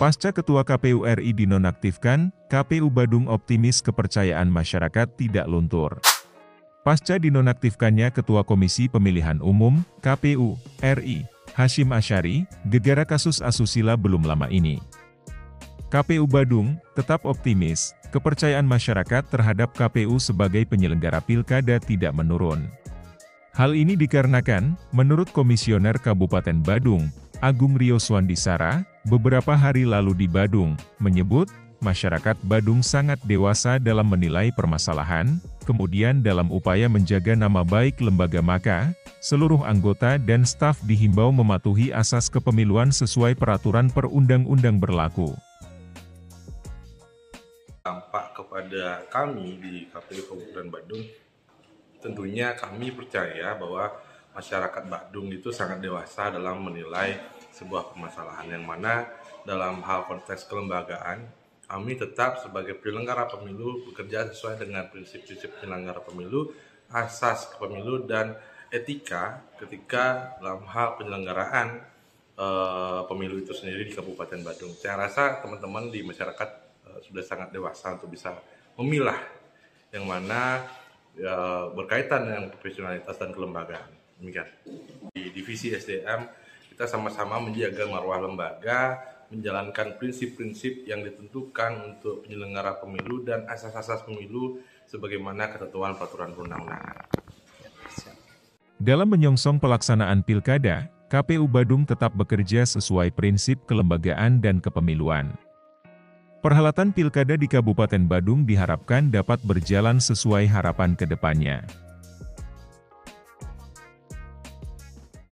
Pasca Ketua KPU RI dinonaktifkan, KPU Badung optimis kepercayaan masyarakat tidak luntur. Pasca dinonaktifkannya Ketua Komisi Pemilihan Umum, KPU, RI, Hasyim Asyari, gegara kasus asusila belum lama ini. KPU Badung tetap optimis, kepercayaan masyarakat terhadap KPU sebagai penyelenggara pilkada tidak menurun. Hal ini dikarenakan, menurut Komisioner Kabupaten Badung, Agung Rio Swandisara, beberapa hari lalu di Badung, menyebut, masyarakat Badung sangat dewasa dalam menilai permasalahan, kemudian dalam upaya menjaga nama baik lembaga maka, seluruh anggota dan staf dihimbau mematuhi asas kepemiluan sesuai peraturan perundang-undang berlaku. Dampak kepada kami di KPU Kabupaten Badung, tentunya kami percaya bahwa masyarakat Badung itu sangat dewasa dalam menilai sebuah permasalahan yang mana dalam hal konteks kelembagaan, kami tetap sebagai penyelenggara pemilu bekerja sesuai dengan prinsip-prinsip penyelenggara pemilu, asas pemilu dan etika ketika dalam hal penyelenggaraan pemilu itu sendiri di Kabupaten Badung. Saya rasa teman-teman di masyarakat sudah sangat dewasa untuk bisa memilah yang mana berkaitan dengan profesionalitas dan kelembagaan. Demikian. Di Divisi SDM, kita sama-sama menjaga marwah lembaga, menjalankan prinsip-prinsip yang ditentukan untuk penyelenggara pemilu dan asas-asas pemilu sebagaimana ketentuan peraturan perundang-undangan. Dalam menyongsong pelaksanaan pilkada, KPU Badung tetap bekerja sesuai prinsip kelembagaan dan kepemiluan. Perhelatan pilkada di Kabupaten Badung diharapkan dapat berjalan sesuai harapan ke depannya.